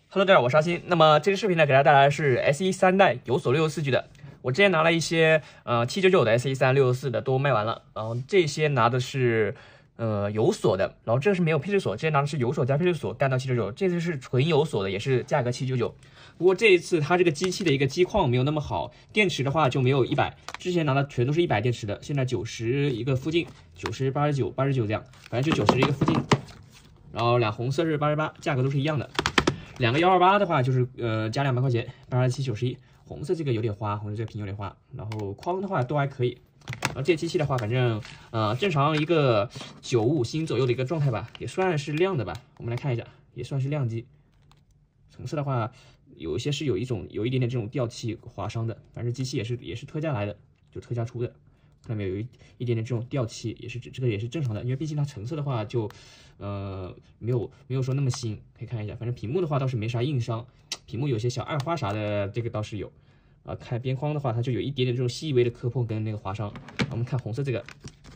Hello，大家好，我是阿星。那么这期视频呢，给大家带来的是 S13代有锁664G 的。我之前拿了一些799的 S13 664的都卖完了，然后这些拿的是有锁的，然后这个是没有配置锁，之前拿的是有锁加配置锁干到799，这次是纯有锁的，也是价格799。不过这一次它这个机器的一个机况没有那么好，电池的话就没有100，之前拿的全都是100电池的，现在90一个附近，90、89这样，反正就90一个附近。然后俩红色是88，价格都是一样的。两个128的话就是加200块钱，87、91。红色这个有点花，红色这个屏有点花，然后框的话都还可以。然后这机器的话，反正正常一个95星左右的一个状态吧，也算是亮的吧。我们来看一下，也算是亮机。成色的话，有一些是有一点点这种掉气划伤的，反正机器也是特价来的，就特价出的。看到没有，有一点点这种掉漆，这个也是正常的，因为毕竟它成色的话就没有说那么新，可以看一下。反正屏幕的话倒是没啥硬伤，屏幕有些小暗花啥的，这个倒是有。看边框的话，它就有一点点这种细微的磕碰跟那个划伤。我们看红色这个，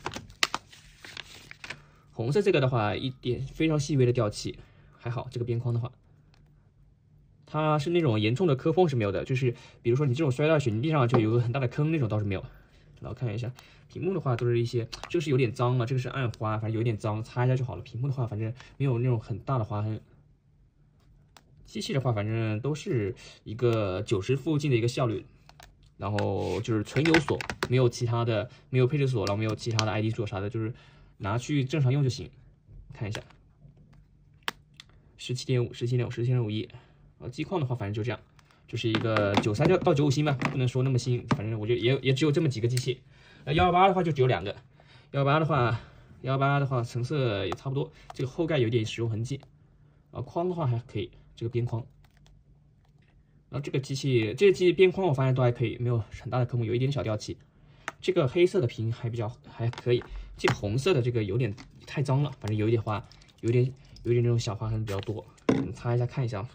红色这个的话一点非常细微的掉漆，还好。这个边框的话，它是那种严重的磕碰是没有的，就是比如说你这种摔到水泥地上就有个很大的坑那种倒是没有。然后看一下屏幕的话，都是一些，这个是有点脏了，这个是暗花，反正有点脏，擦一下就好了。屏幕的话，反正没有那种很大的划痕。机器的话，反正都是一个90附近的一个效率，然后就是纯有锁，没有其他的，没有配置锁，然后没有其他的 ID 锁啥的，就是拿去正常用就行。看一下，17.5、17.5、17.51，机况的话，反正就这样。就是一个93到95星吧，不能说那么新，反正我觉得也只有这么几个机器。128的话就只有2个，128的话成色也差不多，这个后盖有点使用痕迹，框的话还可以，这个边框。然后这个机器边框我发现都还可以，没有很大的坑坑，有一点小掉漆。这个黑色的屏还可以，这个红色的这个有点太脏了，反正有一点花，有一点那种小划痕比较多，擦一下看一下。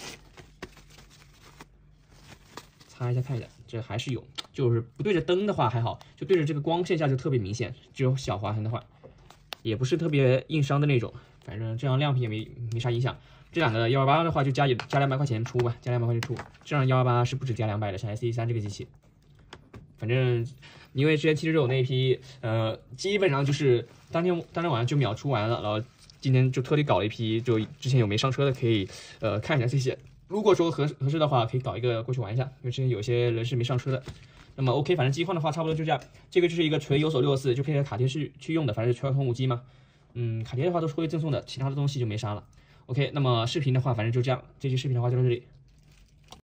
擦一下看一下，这还是有，就是不对着灯的话还好，就对着这个光线下就特别明显。只有小划痕的话，也不是特别硬伤的那种，反正这样亮屏也没啥影响。这两个128的话就加200块钱出吧，加200块钱出。这样128是不止加200的，像 S13这个机器。反正因为之前799那一批，基本上就是当天晚上就秒出完了，然后今天就特地搞了一批，就之前有没上车的可以看一下这些。如果说合适的话，可以搞一个过去玩一下，因为之前有些人是没上车的。那么 OK， 反正机况的话差不多就这样。这个就是一个纯有锁664，就配合卡贴去用的，反正是全通5G嘛。卡贴的话都是会赠送的，其他的东西就没啥了。OK， 那么视频的话，反正就这样。这期视频的话就到这里。